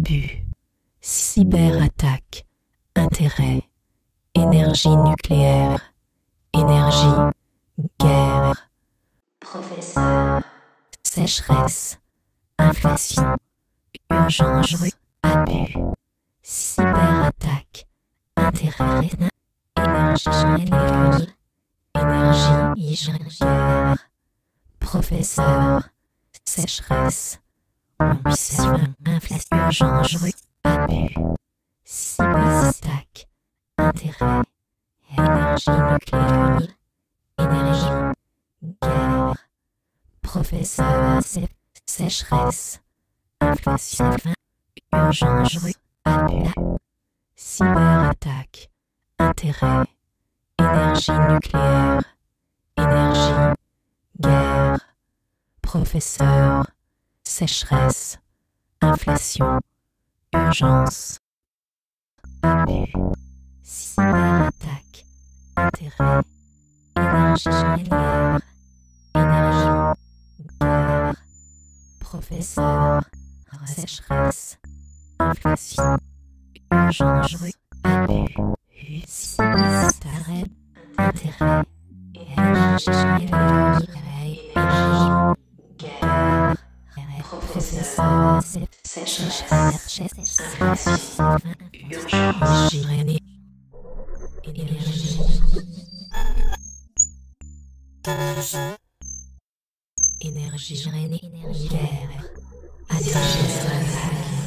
abus, cyberattaque, intérêt, énergie nucléaire, énergie, guerre, professeur, sécheresse, inflation, urgence, abus, cyberattaque, intérêt, énergie nucléaire, énergie, guerre, professeur, sécheresse, ambition, inflation, urgence, abus, cyberattaque, intérêt, énergie nucléaire, énergie, guerre, professeur, sécheresse, inflation, urgence, abus, cyberattaque, intérêt, énergie nucléaire, énergie, guerre, professeur, sécheresse, inflation, urgence, abus, cyberattaque, intérêt, énergie nucléaire, énergie, guerre, professeur, sécheresse, inflation, urgence, abus, cyberattaque, intérêt, énergie nucléaire, énergie, guerre, professeur, sécheresse, inflation, urgence, énergie, énergie, guerre,